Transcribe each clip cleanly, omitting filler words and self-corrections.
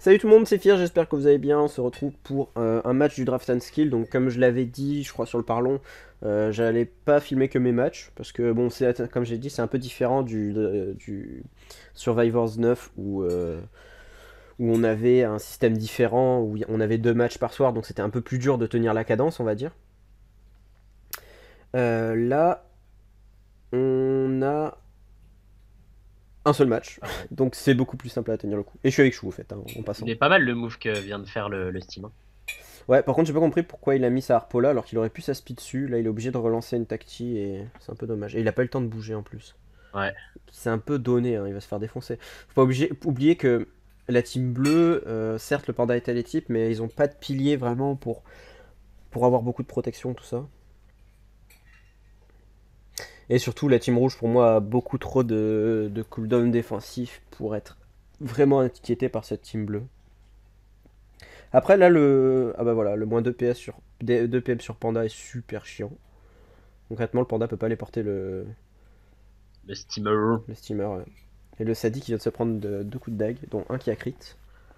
Salut tout le monde, c'est Fir, j'espère que vous allez bien. On se retrouve pour un match du Draft and Skill. Donc comme je l'avais dit, je crois sur le parlon, j'allais pas filmer que mes matchs parce que bon, c'est comme j'ai dit, c'est un peu différent du Survivors 9 où on avait un système différent où on avait 2 matchs par soir, donc c'était un peu plus dur de tenir la cadence, on va dire. Là, on a un seul match, Ah ouais. donc c'est beaucoup plus simple à tenir le coup. Et je suis avec Chou, au fait, hein, en Il passant. est pas mal le move que vient de faire le Steam, hein. Ouais, par contre, j'ai pas compris pourquoi il a mis sa harpo là alors qu'il aurait pu sa speed dessus. Là, il est obligé de relancer une tacti et c'est un peu dommage. Et il a pas eu le temps de bouger en plus. Ouais. C'est un peu donné, hein, il va se faire défoncer. Faut pas oublier que la team bleue, certes, le panda est à l'équipe, mais ils ont pas de pilier vraiment pour avoir beaucoup de protection, tout ça. Et surtout, la team rouge, pour moi, a beaucoup trop de cooldown défensif pour être vraiment inquiété par cette team bleue. Après, là, ah bah voilà, le moins 2 PS sur, 2 PM sur panda est super chiant. Concrètement, le panda peut pas aller porter Le Steamer. le steamer. Et le Sadi qui vient de se prendre 2 coups de dague, dont un qui a crit.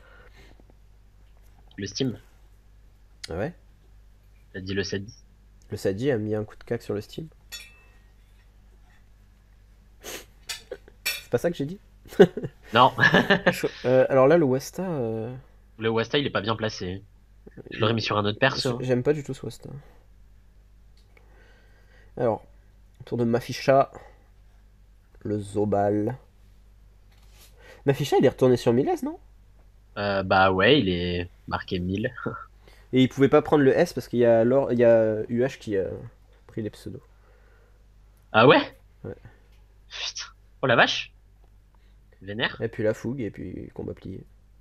Le Steam. Ah ouais. T'as dit le 7. Le Sadi a mis un coup de cac sur le Steam. C'est pas ça que j'ai dit. Non. Alors là, le Westa, Le Wasta, il est pas bien placé. Je l'aurais mis sur un autre perso, hein. j'aime pas du tout ce Westa. Alors, tour de Mafisha, le Zobal. Mafisha, il est retourné sur Miles, non? Bah ouais, il est marqué 1000. Et il pouvait pas prendre le S parce qu'il y a, il y a UH qui a pris les pseudos. Ah ouais? Ouais. Putain. Oh la vache. Vénère. Et puis la fougue, et puis combat plié.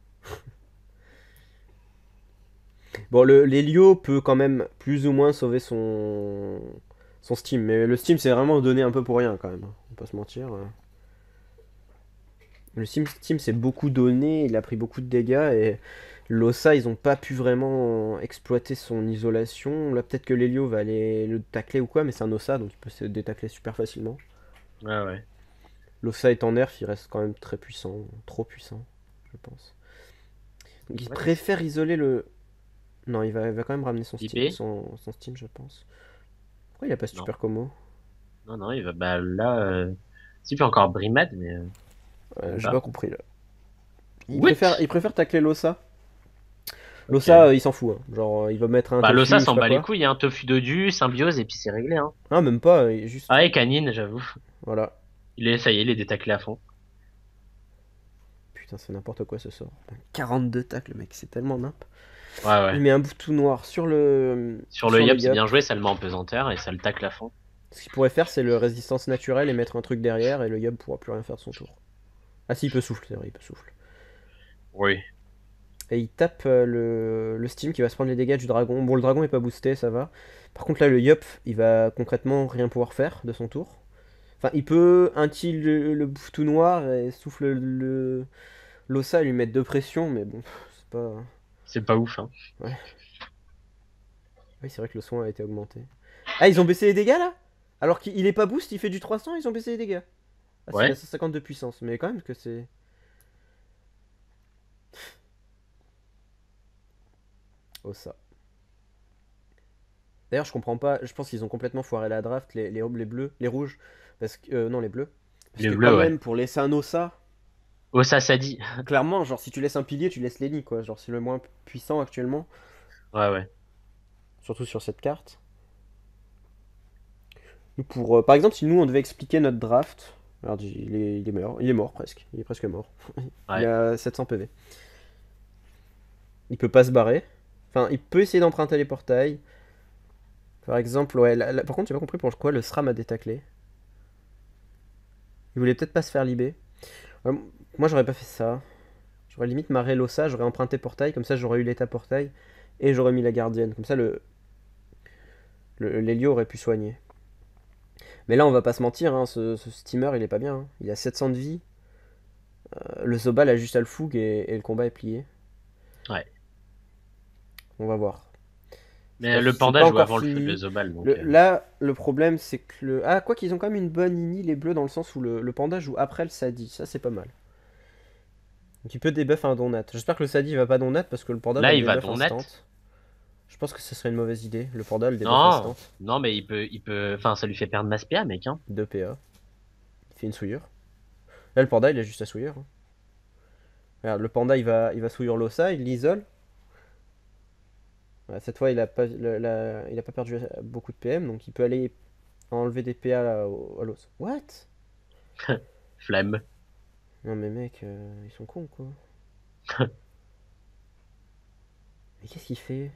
Bon, l'Helio peut quand même plus ou moins sauver son Steam, mais le Steam c'est vraiment donné un peu pour rien quand même, hein. On va pas se mentir. Le Steam c'est beaucoup donné, il a pris beaucoup de dégâts et l'Ossa ils ont pas pu vraiment exploiter son isolation. Là peut-être que l'Helio va aller le tacler ou quoi, mais c'est un Ossa donc il peut se détacler super facilement. Ouais, ouais. L'Ossa est en nerf, il reste quand même très puissant, trop puissant, je pense. Donc il Ouais, c'est ça. préfère isoler le. Non, il va quand même ramener IP? son Steam, je pense. Pourquoi il a pas Non. super commo? Non, non, il va. Bah là. S'il fait encore Brimad, mais même J'ai pas pas. compris là. What? Il préfère tacler Lossa. Lossa, Ok. il s'en fout, hein. Genre, il va mettre un Bah tofu Losa ou je sais s'en pas bat les quoi. couilles, hein. Tofu dodu, symbiose, et puis c'est réglé, hein. Ah, même pas, juste. Ah et Canine, j'avoue. Voilà. Ça y est, il est détaclé à fond. Putain, c'est n'importe quoi ce sort. 42 tacles, le mec, c'est tellement nimp. Ouais, Il ouais. met un bout tout noir Sur le sur le yup, c'est yup. bien joué, ça le met en pesanteur et ça le tacle à fond. Ce qu'il pourrait faire, c'est le résistance naturelle et mettre un truc derrière, et le yup pourra plus rien faire de son tour. Ah, si, il peut souffler, c'est vrai, il peut souffler. Oui. Et il tape le Steam qui va se prendre les dégâts du dragon. Bon, le dragon est pas boosté, ça va. Par contre, là, le yup, il va concrètement rien pouvoir faire de son tour. Enfin, il peut un le bouffe tout noir et souffle l'ossa et lui mettre de pression, mais bon, c'est pas. C'est pas ouf, hein. Ouais, oui, c'est vrai que le soin a été augmenté. Ah, ils ont baissé les dégâts là? Alors qu'il est pas boost, il fait du 300, ils ont baissé les dégâts. Ah, si, il a Ouais. 150 de puissance, mais quand même que c'est. Ossa. D'ailleurs, je comprends pas, je pense qu'ils ont complètement foiré la draft, les bleus, les rouges, parce que. Non, les bleus. Parce Les que quand bleus, ouais. même, pour laisser un ossa, Oh, ça dit. clairement, genre si tu laisses un pilier, tu laisses Lenny, quoi. Genre c'est le moins puissant actuellement, Ouais, ouais. surtout sur cette carte. Par exemple, si nous on devait expliquer notre draft, alors il est mort presque, il est presque mort. Il Ouais. a 700 PV. Il peut pas se barrer. Enfin, il peut essayer d'emprunter les portails. Par exemple, ouais. Par contre, j'ai pas compris pourquoi le SRAM a détaclé. Il voulait peut-être pas se faire libé. Ouais, moi, j'aurais pas fait ça. J'aurais limite marré l'ossa, j'aurais emprunté portail, comme ça j'aurais eu l'état portail et j'aurais mis la gardienne. Comme ça, l'Helio aurait pu soigner. Mais là, on va pas se mentir, hein, ce steamer il est pas bien, hein. Il a 700 de vie. Le Zobal a juste à le fougue et le combat est plié. Ouais. On va voir. Mais le C'est panda pas joue encore avant le fini. Zobal, donc. Là, le problème, c'est que Ah, quoi qu'ils ont quand même une bonne ini, les bleus, dans le sens où le panda joue après le Sadi. Ça, c'est pas mal. Donc il peut debuff un Donat. J'espère que le Sadi va pas Donat parce que le Panda va Là, le il va debuff Donat. instant. Je pense que ce serait une mauvaise idée. Le Panda le debuff Non, instant. non, mais enfin, ça lui fait perdre masse PA, mec, hein. 2 PA. Il fait une souillure. Là, le Panda, il a juste à souillure, hein. Regarde, le Panda, il va souillure l'Ossa, il l'isole. Ouais, cette fois, il a pas perdu beaucoup de PM, donc il peut aller enlever des PA à l'os. What? Flemme. Non mais mec, ils sont cons quoi. Mais qu'est-ce qu'il fait?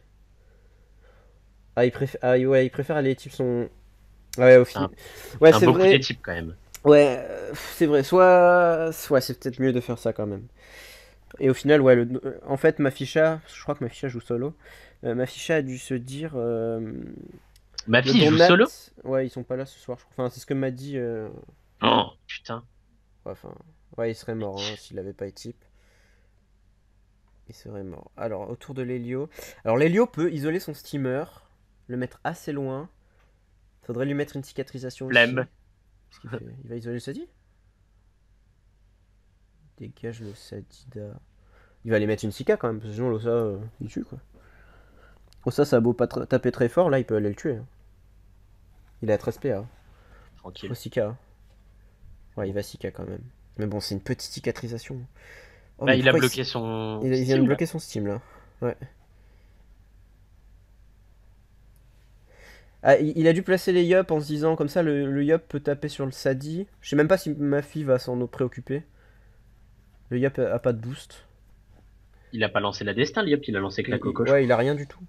Ouais, il préfère aller types son. Ouais, au C'est final. un, Ouais, c'est un c'est beau côté vrai. type, quand même. Ouais, c'est vrai. Ouais, c'est peut-être mieux de faire ça quand même. Et au final, ouais, en fait, Mafisha, je crois que Mafisha joue solo. Mafisha a dû se dire. Ma Le fille joue Donat. solo? Ouais, ils sont pas là ce soir, je crois. Enfin, c'est ce que m'a dit. Oh, putain. Ouais, enfin, ouais, il serait mort hein, s'il avait pas été type. Il serait mort. Alors, autour de l'Helio. Alors, l'Helio peut isoler son steamer, le mettre assez loin. Faudrait lui mettre une cicatrisation Flemme. ici. Qu'est-ce qu'il fait? Il va isoler le Sadi? Dégage le Sadida. Il va aller mettre une Sika quand même, parce que sinon l'Ossa, il tue quoi. Ossa, ça a beau pas taper très fort, là il peut aller le tuer, hein. Il a 13 PA. Faut Tranquille. Sika, hein. Ouais, il va Sika quand même. Mais bon, c'est une petite cicatrisation. Oh, Bah, mais il a pourquoi bloqué son il vient de Steam, là. bloquer son Steam là? Ouais. Ah, il a dû placer les Yup en se disant comme ça le Yup peut taper sur le Sadi. Je sais même pas si ma fille va s'en préoccuper. Le Yup a pas de boost. Il a pas lancé la destin, Liop, il a lancé que la coco, je Ouais, crois. il a rien du tout.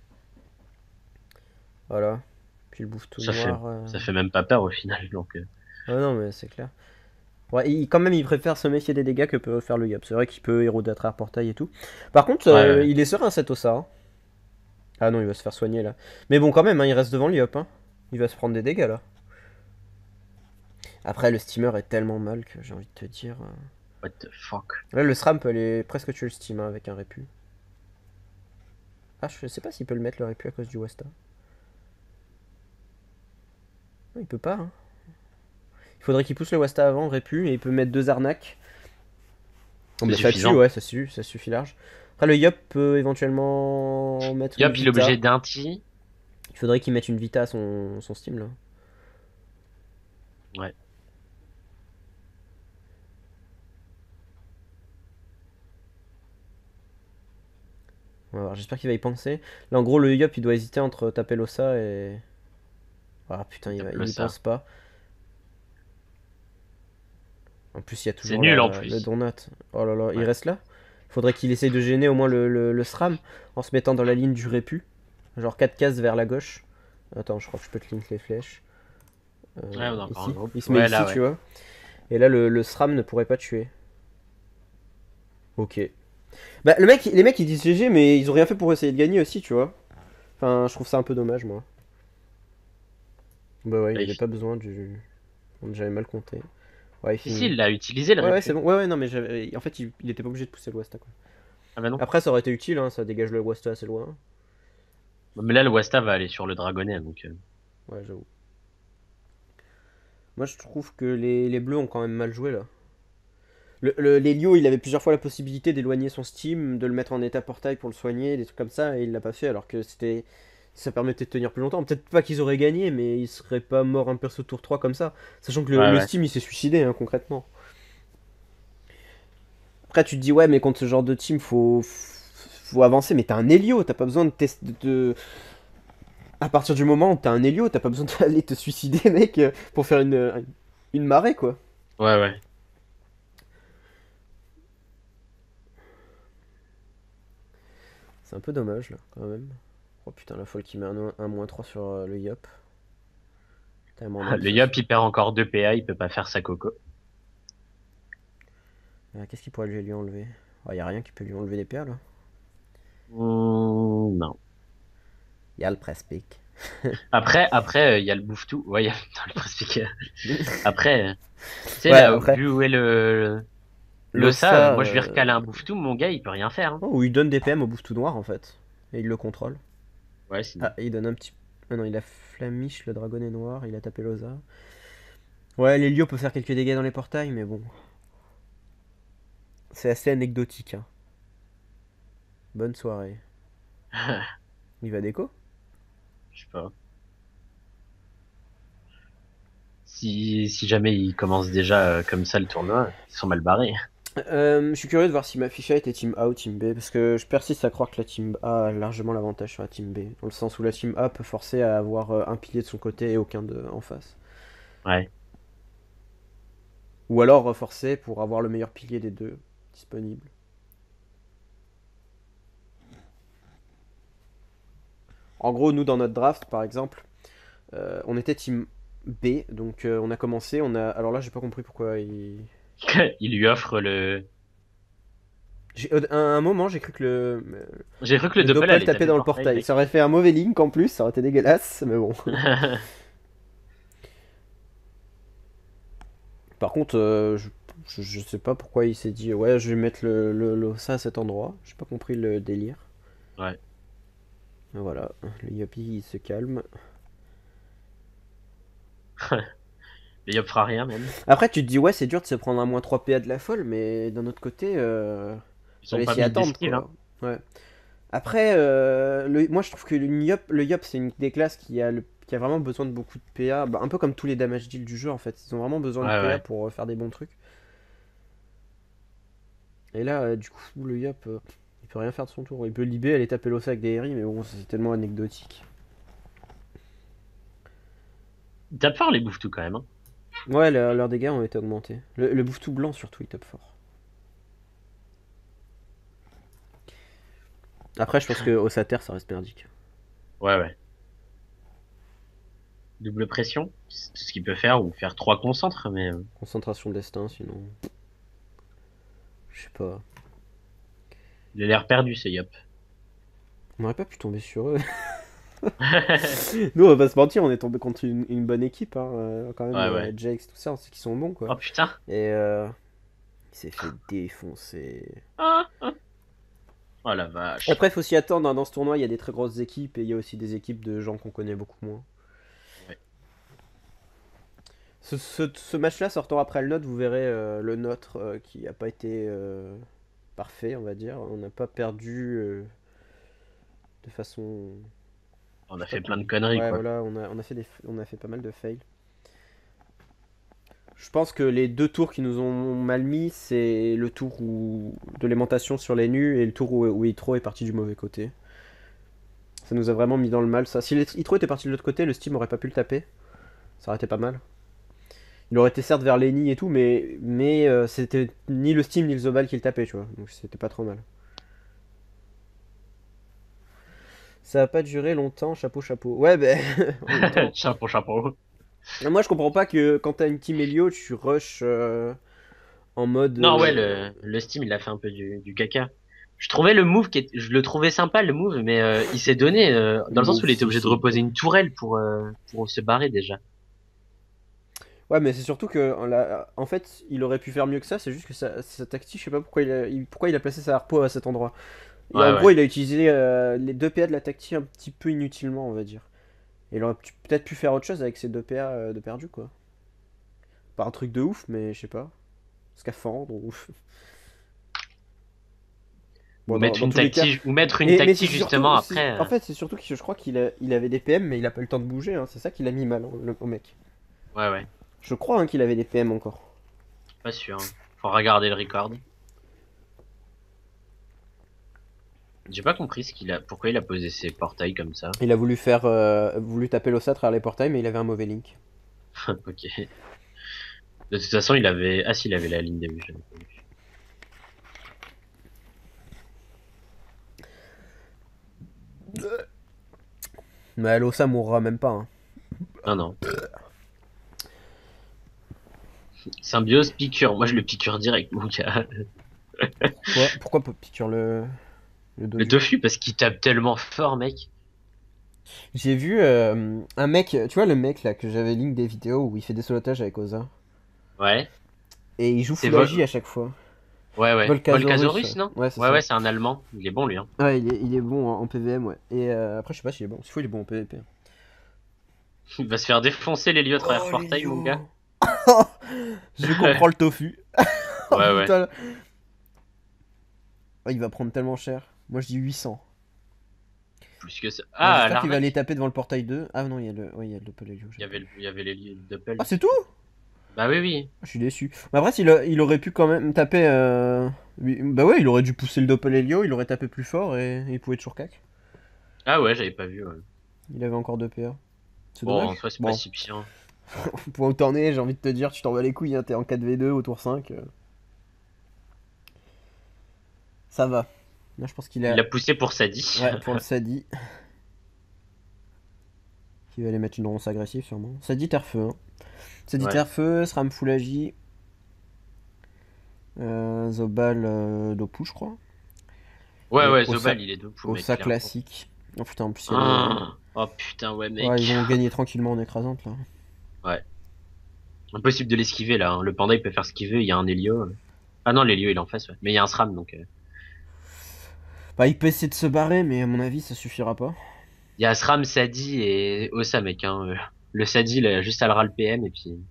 Voilà. Puis le bouffe tout Ça fait, noir. ça fait même pas peur au final, donc. Ah non, mais c'est clair. Ouais, quand même, il préfère se méfier des dégâts que peut faire le Yup. C'est vrai qu'il peut éroder à travers portail et tout. Par contre, Ouais, ouais. il est serein cet Ossa, hein. Ah non, il va se faire soigner là. Mais bon, quand même, hein, il reste devant le Yup, hein. Il va se prendre des dégâts là. Après, le steamer est tellement mal que j'ai envie de te dire. What the fuck. Là, le SRAM peut aller presque tuer le steam hein, avec un répu. Ah, je sais pas s'il peut le mettre le répu à cause du Wasta. Non, il peut pas, hein. Il faudrait qu'il pousse le Wasta avant, le répu, et il peut mettre deux arnaques. Bon, C'est bah ça tue, suffisant. ouais, ça suffit large. Après, le Yup peut éventuellement mettre une Yop, il est obligé Vita. d'inti. Il faudrait qu'il mette une Vita à son Steam là. Ouais. On va voir, j'espère qu'il va y penser. Là, en gros, le Yup il doit hésiter entre taper l'Ossa et. Ah putain, Tape il le y pense ça. pas. En plus, il y a C'est toujours nul en le plus. Donut. Oh là là, il Ouais. reste là. Il faudrait qu'il essaye de gêner au moins le SRAM en se mettant dans la ligne du répu. Genre 4 cases vers la gauche. Attends, je crois que je peux te link les flèches. Ouais, on a encore un Ici. groupe. Il se met Ouais, ici, là, tu ouais. vois. Et là, le SRAM ne pourrait pas tuer. Ok. Bah, les mecs ils disent GG, mais ils ont rien fait pour essayer de gagner aussi, tu vois. Enfin, je trouve ça un peu dommage, moi. Bah ouais, il Là, avait pas besoin du. J'avais mal compté. Ouais, il Si, si, finit. il l'a utilisé le Ouais, ouais, c'est répu. bon. Ouais, ouais, non, mais en fait, il était pas obligé de pousser le Wasta, quoi. Ah bah non. Après, ça aurait été utile, hein, ça dégage le Wasta assez loin. Mais là, le Wasta va aller sur le dragonnet, donc. Ouais, j'avoue. Moi, je trouve que les bleus ont quand même mal joué, là. L'Elio, il avait plusieurs fois la possibilité d'éloigner son Steam, de le mettre en état portail pour le soigner, des trucs comme ça, et il l'a pas fait, alors que c'était. Ça permettait de tenir plus longtemps. Peut-être pas qu'ils auraient gagné, mais ils seraient pas morts un perso tour 3 comme ça. Sachant que Ouais, le ouais. Steam, il s'est suicidé, hein, concrètement. Après, tu te dis, ouais, mais contre ce genre de team, faut avancer. Mais t'as un Helio, t'as pas besoin de tester. À partir du moment où t'as un Helio, t'as pas besoin d'aller te suicider, mec, pour faire une marée, quoi. Ouais, ouais. C'est un peu dommage, là, quand même. Oh putain, la folle qui met un -3 sur le Yop. Tellement de Le toute Yop, façon. il perd encore 2 PA, il peut pas faire sa coco. Qu'est-ce qu'il pourrait lui enlever? Oh, y a rien qui peut lui enlever des perles, là. Non. Y a le press pick. Après, il y a le bouffe-tout. Ouais, il y a dans le presbytère. Après, tu sais, Ouais, là, après, vu où est l'Ossa, l'Ossa. moi je lui recale un bouffe-tout, mon gars, il peut rien faire, hein. Oh, où il donne des PM au bouffe tout noir, en fait. Et il le contrôle. Ouais, sinon. Ah, et il donne un petit. Ah non, il a Flamiche, le dragonnet noir, il a tapé l'Osa. Ouais, l'Helio peut faire quelques dégâts dans les portails, mais bon. C'est assez anecdotique. Hein. Bonne soirée. Il va déco? Je sais pas. Si jamais ils commencent déjà comme ça le tournoi, ils sont mal barrés. Je suis curieux de voir si ma ficha était team A ou team B, parce que je persiste à croire que la team A a largement l'avantage sur la team B, dans le sens où la team A peut forcer à avoir un pilier de son côté et aucun en face. Ouais. Ou alors forcer pour avoir le meilleur pilier des deux disponible. En gros, nous dans notre draft, par exemple, on était team B, donc on a commencé, on a... Alors là, j'ai pas compris pourquoi il... Il lui offre le. À un moment, j'ai cru que J'ai cru que le le Doppel Doppel allait tapait taper le dans le portail, portail. Ça mec. aurait fait un mauvais link en plus, ça aurait été dégueulasse, mais bon. Par contre, je sais pas pourquoi il s'est dit ouais, je vais mettre ça à cet endroit. J'ai pas compris le délire. Ouais. Voilà, le Yopi il se calme. Le Yop fera rien même. Après, tu te dis ouais, c'est dur de se prendre un moins 3 PA de la folle, mais d'un autre côté, Ils ont fallait pas s'y mis attendre d'esquive, hein. quoi. Ouais. Après, moi je trouve que le Yop c'est une des classes qui a vraiment besoin de beaucoup de PA, bah, un peu comme tous les damage deals du jeu en fait. Ils ont vraiment besoin de Ouais, PA ouais. pour faire des bons trucs. Et là, du coup, le Yop, il peut rien faire de son tour. Il peut libérer, aller taper l'os avec des herries, mais bon, c'est tellement anecdotique. Il tape fort les bouffes tout quand même, hein. Ouais, leurs dégâts ont été augmentés. Le bouffe tout blanc surtout, il tape fort. Après, je pense que au Sater, ça reste merdique. Ouais, ouais. Double pression, c'est tout ce qu'il peut faire, ou faire 3 concentres, mais. Concentration destin, sinon. Je sais pas. Il a l'air perdu, ce Yop. On aurait pas pu tomber sur eux. Nous, on va pas se mentir, on est tombé contre une bonne équipe, hein, quand même. Ouais, ouais. Jax, tout ça, on sait qu'ils sont bons, quoi. Oh putain. Et il s'est fait défoncer. Ah, ah. Oh la vache. Après, faut s'y attendre, hein, dans ce tournoi, il y a des très grosses équipes et il y a aussi des équipes de gens qu'on connaît beaucoup moins. Ouais. Ce match-là sortant après le nôtre, vous verrez le nôtre qui a pas été parfait, on va dire. On n'a pas perdu de façon. On Je a sais pas fait plein de comment. conneries, Ouais, quoi. voilà, on a fait pas mal de fails. Je pense que les deux tours qui nous ont mal mis, c'est le tour de l'aimantation sur les nus et le tour où Itro est parti du mauvais côté. Ça nous a vraiment mis dans le mal, ça. Si Itro était parti de l'autre côté, le Steam aurait pas pu le taper. Ça aurait été pas mal. Il aurait été certes vers Lenny et tout, mais c'était ni le Steam ni le Zobal qui le tapait, tu vois. Donc c'était pas trop mal. Ça va pas durer longtemps, chapeau, chapeau. Ouais, ben, en même temps. Chapeau, chapeau. Moi, je comprends pas que quand t'as une team Elio, tu rush en mode. Non, ouais, le Steam, il a fait un peu du caca. Je trouvais le move je le trouvais sympa, le move, mais il s'est donné, dans le Moi sens où il était aussi, obligé de c'est. reposer une tourelle pour se barrer déjà. Ouais, mais c'est surtout que en fait, il aurait pu faire mieux que ça. C'est juste que sa tactique, je sais pas pourquoi pourquoi il a placé sa harpo à cet endroit. Et en Ouais, gros, ouais. il a utilisé les 2 PA de la tactique un petit peu inutilement, on va dire. Et il aurait peut-être pu faire autre chose avec ces 2 PA de perdu, quoi. Pas un truc de ouf, mais je sais pas. Scaphandre ou. Ou Bon, mettre dans une tous les cas. tactique, ou mettre une Mais c'est tactique surtout. justement après. En fait, c'est surtout que je crois qu'il avait des PM, mais il a pas eu le temps de bouger. Hein. C'est ça qui l'a mis mal, hein, au mec. Ouais, ouais. Je crois hein, qu'il avait des PM encore. Pas sûr, hein. Faut regarder le record. J'ai pas compris pourquoi il a posé ses portails comme ça. Il a voulu taper l'ossa à travers les portails, mais il avait un mauvais link. Ok. De toute façon, il avait. Ah, si, il avait la ligne des vues, je l'avais pas vu. Mais l'ossa mourra même pas. Hein. Non, non. Symbiose, piqûre. Moi, je le piqûre direct, mon gars. Pourquoi piqûre le Le doju? tofu, parce qu'il tape tellement fort, mec. J'ai vu un mec, tu vois le mec là que j'avais link des vidéos où il fait des solotages avec Oza. Ouais. Et il joue C'est full agi à chaque fois. Ouais, ouais. Volcasaurus, ouais. Volcasaurus, non? Ouais, c'est Ouais, ça. ouais, c'est un Allemand. Il est bon, lui, hein. Ouais, il est bon en PVM, ouais. Et après, je sais pas s'il est bon. S'il faut, il est bon en PVP. Il va se faire défoncer les lieux à travers Oh, portail, mon gars. Je comprends le tofu. Oh Ouais, ouais. putain. Oh, il va prendre tellement cher. Moi je dis 800. Plus que ça. Bon, Ah, j'espère qu'il va l'arnaque. aller taper devant le portail 2. Ah non, il y a le, ouais, il y a le Pelelio. Il y avait les Doppel. Ah, c'est tout? Bah oui, oui. Je suis déçu. Mais après, il aurait pu quand même taper. Bah ouais, il aurait dû pousser le Doppelelio, il aurait tapé plus fort et il pouvait toujours cac. Ah ouais, j'avais pas vu. Ouais. Il avait encore 2 PA. C'est Bon, en dommage. soi, c'est pas Bon, si pire. pour où t'en es, j'ai envie de te dire, tu t'en bats les couilles, hein, t'es en 4v2 au tour 5. Ça va. Là, je pense qu'il Il a. a poussé pour Sadi. Ouais, pour le Sadi. Qui va aller mettre une ronce agressive, sûrement. Sadi Terfeu, hein. Sadi Ouais. Terfeu, SRAM Full Agi. Zobal Dopu, je crois. Ouais, Et ouais, Osa, Zobal, il est deux fou, mec, Osa clairement. classique. Oh putain, en plus, il y a les. Ah. Oh putain, ouais, Ouais, ils mec. vont gagner tranquillement en écrasante, là. Ouais. Impossible de l'esquiver, là. Hein. Le panda, il peut faire ce qu'il veut. Il y a un Helio. Ah non, l'Helio, il est en face, ouais. Mais il y a un SRAM, donc. Bah, il peut essayer de se barrer, mais à mon avis, ça suffira pas. Il y a SRAM, Sadi et Osa, mec. Hein. Le Sadi, il a juste à le PM, et puis.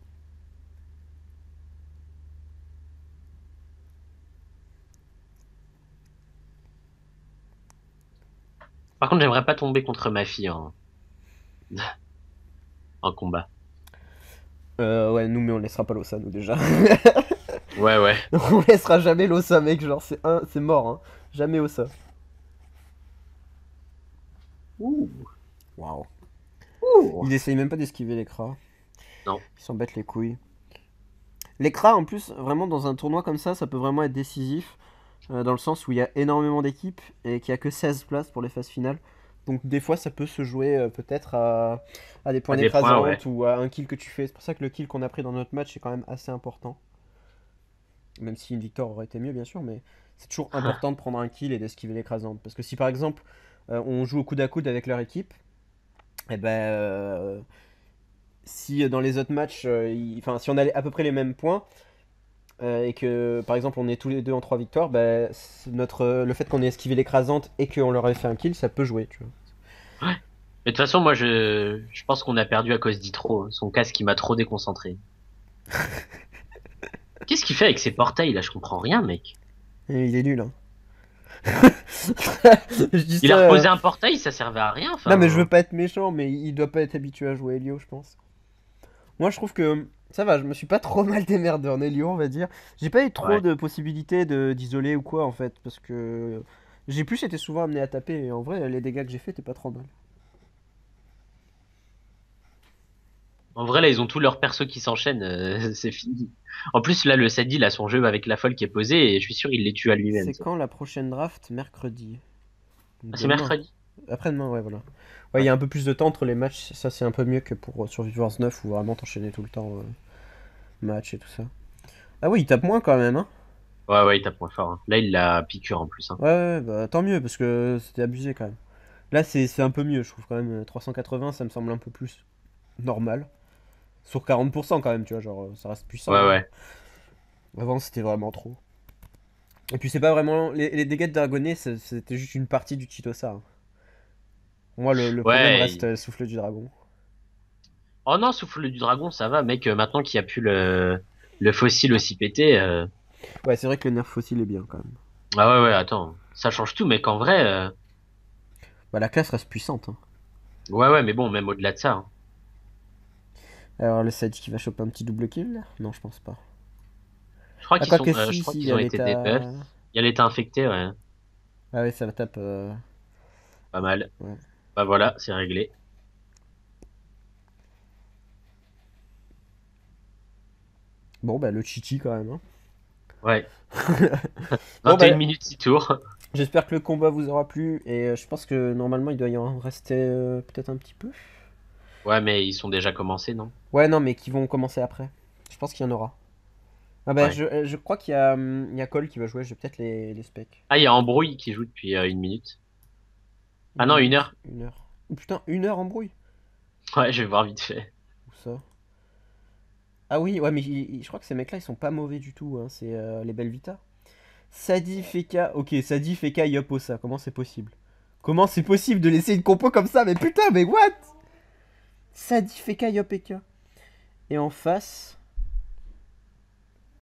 Par contre, j'aimerais pas tomber contre ma fille en combat. Ouais, nous, mais on laissera pas l'Ossa, nous, déjà. Ouais, ouais. On laissera jamais l'Ossa, mec, genre, c'est mort, hein. Jamais Ossa. Ouh. Waouh. Ouh. Il essaye même pas d'esquiver les cras. Non. Il s'en bête les couilles. Les cras, en plus, vraiment, dans un tournoi comme ça peut vraiment être décisif. Dans le sens où il y a énormément d'équipes et qu'il y a que 16 places pour les phases finales. Donc des fois ça peut se jouer peut-être à des points À des points, ouais. d'écrasante ou à un kill que tu fais. C'est pour ça que le kill qu'on a pris dans notre match est quand même assez important. Même si une victoire aurait été mieux bien sûr, mais c'est toujours important de prendre un kill et d'esquiver l'écrasante. Parce que si par exemple on joue au coude à coude avec leur équipe, et ben si dans les autres matchs, enfin si on a à peu près les mêmes points, et que par exemple on est tous les deux en 3 victoires, bah, le fait qu'on ait esquivé l'écrasante et qu'on leur ait fait un kill, ça peut jouer, tu vois. Ouais. Mais de toute façon, moi, je pense qu'on a perdu à cause d'Itro. Hein. Son casque, il m'a trop déconcentré. Qu'est-ce qu'il fait avec ses portails, là? Je comprends rien, mec. Et il est nul, hein. Je dis Il a ça. reposé un portail, ça servait à rien, Non, mais je veux enfin. pas être méchant, mais il doit pas être habitué à jouer Helio, je pense. Moi, je trouve que ça va, je me suis pas trop mal démerdé en Helio, on va dire. J'ai pas eu trop Ouais. de possibilités d'isoler ou quoi, en fait, parce que j'ai plus été souvent amené à taper, et en vrai, les dégâts que j'ai fait étaient pas trop mal. En vrai, là, ils ont tous leurs persos qui s'enchaînent, c'est fini. En plus, là, le Sadi, il a son jeu avec la folle qui est posée, et je suis sûr il les tue à lui-même, C'est ça. quand la prochaine draft? Mercredi. Ah, c'est Demain. mercredi? Après-demain, ouais, voilà. Ouais, il y Ouais. a un peu plus de temps entre les matchs, ça c'est un peu mieux que pour Survivors 9 où vraiment t'enchaînais tout le temps match et tout ça. Ah oui, il tape moins quand même, hein. Ouais, ouais, il tape moins fort. Hein. Là, il l'a piqûre en plus, hein. Ouais, ouais, bah tant mieux parce que c'était abusé quand même. Là, c'est un peu mieux, je trouve quand même. 380, ça me semble un peu plus normal. Sur 40% quand même, tu vois, genre ça reste Ouais, puissant, hein. ouais. Avant, c'était vraiment trop. Et puis, c'est pas vraiment. Les dégâts de Dragonnet, c'était juste une partie du Chitosa, hein. Pour moi, le problème Ouais. reste Souffle du Dragon. Oh non, souffle du dragon, ça va, mec. Maintenant qu'il y a plus le fossile aussi pété. Ouais, c'est vrai que le nerf fossile est bien quand même. Ah ouais, ouais, attends. Ça change tout, mec. En vrai, Bah, la classe reste puissante, hein. ouais, ouais, mais bon, même au-delà de ça. Hein. Alors, le Sage qui va choper un petit double kill là? Non, je pense pas. Je crois Ah, qu'ils quoi sont, que si, je crois si, il qu'ils y ont a été debuff. l'état. Il y a l'état infecté, ouais. Ah, ouais, ça tape. Pas mal. Ouais. Bah voilà, c'est réglé. Bon, bah, le Chichi quand même, hein. Ouais. Bon, 21 bah, minutes, 6 tours. j'espère que le combat vous aura plu. Et je pense que normalement, il doit y en rester peut-être un petit peu. Ouais, mais ils sont déjà commencés, non? Ouais, non, mais qui vont commencer après. Je pense qu'il y en aura. Ah, bah, Ouais. je crois il y a Cole qui va jouer. Je vais peut-être les specs. Ah, il y a Embrouille qui joue depuis 1 minute. Ah Une non, une minute, heure. 1 heure. Oh putain, 1 heure en brouille. Ouais, je vais voir vite fait. Où ça? Ah oui, ouais, mais je crois que ces mecs-là, ils sont pas mauvais du tout, hein. C'est les Belvita. Sadi, Feka. Ok, Sadi, Feka, Yoposa. Comment c'est possible? Comment c'est possible de laisser une compo comme ça? Mais putain, mais what? Sadi, Feka, Yopeka. Et en face.